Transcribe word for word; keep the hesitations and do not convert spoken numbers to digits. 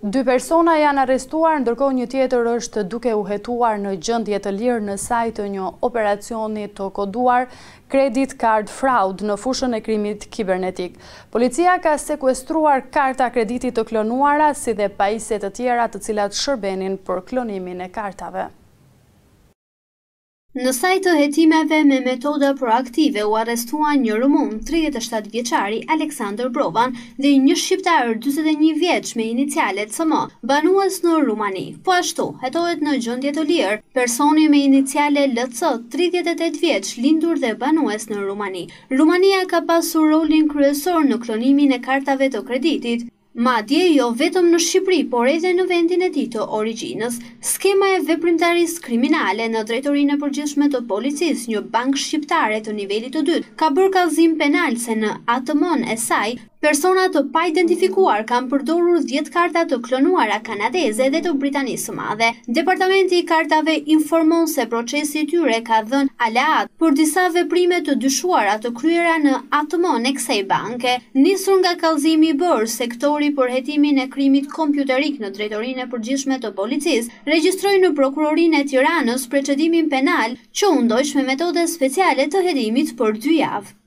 Dy persona janë arrestuar, ndërkohë një tjetër është duke u hetuar në gjendje të lirë në saj të një operacioni të koduar credit card fraud në fushën e krimit kibernetik. Policia ka sekuestruar karta kreditit të klonuara si dhe pajisje të tjera të cilat shërbenin për klonimin e kartave. Në saj të hetimeve me metoda proaktive u arrestuan një rumun tridhjetë e shtatë vjeçari Aleksandër Brovan dhe një shqiptar dyzet e një vjeç me inicialet S M, banues në Rumani. Po ashtu, hetohet në gjendje të lirë personi me iniciale L C, tridhjetë e tetë vjeç, lindur dhe banues në Rumani. Rumania ka pasur rolin kryesor në klonimin e kartave të kreditit. Madje jo vetëm në Shqipëri, por edhe në vendin e tij të origjinës. Skema e veprimtarisë kriminale në Drejtorinë e Përgjithshme të Policisë, një bankë shqiptare të nivelit të dytë, ka bërë kallëzim penal se në A T M-n e saj, persona të pa identifikuar kanë përdorur dhjetë karta të klonuara kanadeze dhe të Britanisë së Madhe. Departamenti i kartave informon se procesi i tyre ka dhënë aleat për disa veprime të dyshuara të kryera në A T M-n e kësaj banke. Nisur nga kallëzimi i bërë, sektori për hetimin e krimit kompjuterik në Drejtorinë e Përgjithshme të Policisë regjistroi në Prokurorinë e Tiranës procedimin penal që u ndoq me metode speciale të hetimit për dy javë.